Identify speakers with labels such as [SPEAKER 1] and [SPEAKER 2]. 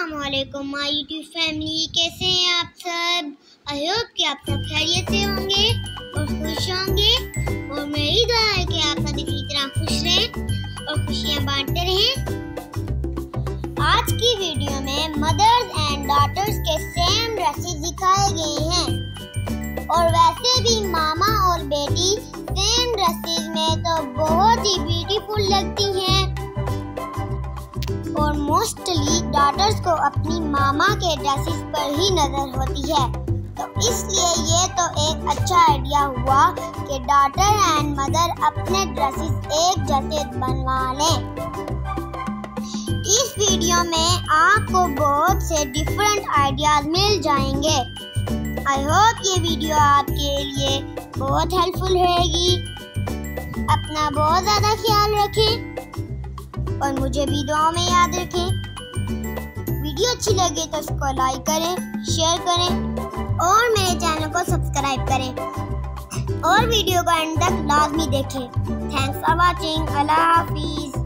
[SPEAKER 1] अस्सलामुअलैकुम my YouTube family, कैसे हैं आप सब। आई होप कि आप सब खैरियत से होंगे और खुश होंगे, और मेरी दुआ है कि आप सब इसी तरह खुश रहें और खुशियां बांटते रहें। आज की वीडियो में मदर्स एंड डॉटर्स के सेम ड्रेसेस दिखाए गए हैं, और वैसे भी मामा और बेटी सेम ड्रेसेस में तो बहुत ही ब्यूटीफुल लगती हैं, और मोस्टली डॉटर्स को अपनी मामा के ड्रेसेस पर ही नजर होती है। तो इसलिए ये तो एक अच्छा आइडिया हुआ कि डॉटर एंड मदर अपने ड्रेसेस एक जैसे बनवा लें। इस वीडियो में आपको बहुत से डिफरेंट आइडियाज मिल जाएंगे। आई होप ये वीडियो आपके लिए बहुत हेल्पफुल रहेगी। अपना बहुत ज़्यादा ख्याल रखें और मुझे भी दुआ में याद रखें। वीडियो अच्छी लगे तो इसको लाइक करें, शेयर करें और मेरे चैनल को सब्सक्राइब करें, और वीडियो को एंड तक लाजमी देखें। Thanks for watching. अल्लाह हाफिज़।